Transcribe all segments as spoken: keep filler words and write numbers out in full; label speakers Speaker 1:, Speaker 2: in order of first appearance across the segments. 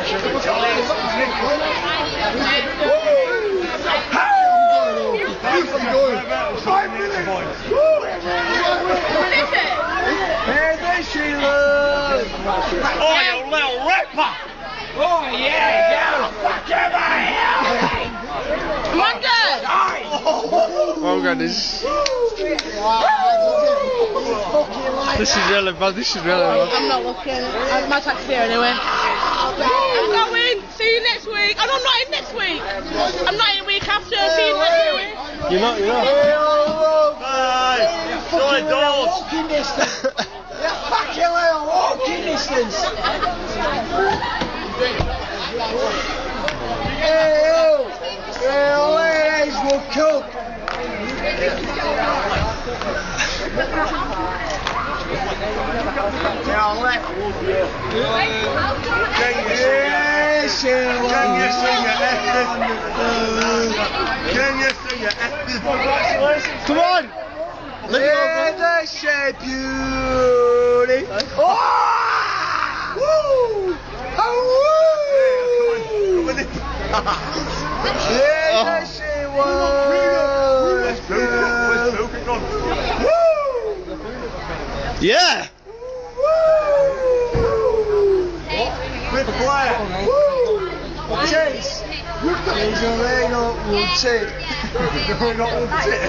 Speaker 1: Five minutes! Hey, there she looks!
Speaker 2: Oh, you little ripper!
Speaker 1: Oh, yeah, yeah! Fuck you, mate!
Speaker 3: Come on, Dad!
Speaker 4: Oh god, this This is really bad, this is really bad.
Speaker 3: I'm not looking. I might have to be here anyway. I'm going! See you next week! Oh, no, I'm not in next week! I'm not in the week after, see you next week!
Speaker 4: You're not, you're not.
Speaker 2: Bye! Solid doors!
Speaker 1: Walking distance! Yeah, fuck you, little walking distance! Hey, oh! Hey, ladies will cook! Now left.
Speaker 2: Can you sing your Esther? Can you sing your Esther?
Speaker 4: Come on! Lift it over.
Speaker 1: There's a beauty. Oh! Woo! Oh, woo! There's a woo!
Speaker 4: Yeah!
Speaker 1: With the player. Woo! Chase. There's a leg up, we'll take.
Speaker 2: We're not on it.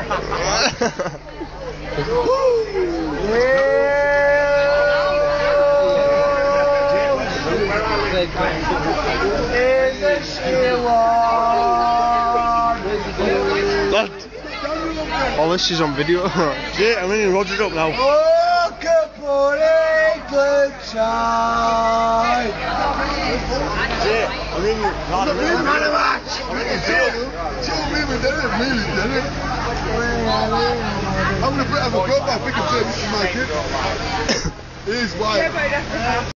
Speaker 4: Lad. Oh, this is on video.
Speaker 2: Shit, I'm in Roger's up now.
Speaker 1: Oh, por England side.
Speaker 2: Shit, I'm in
Speaker 1: Man of match.
Speaker 2: I'm in jail.
Speaker 5: Tell me we did it, really did it. I'm gonna put it as a profile pic and say this is my kid. He's white.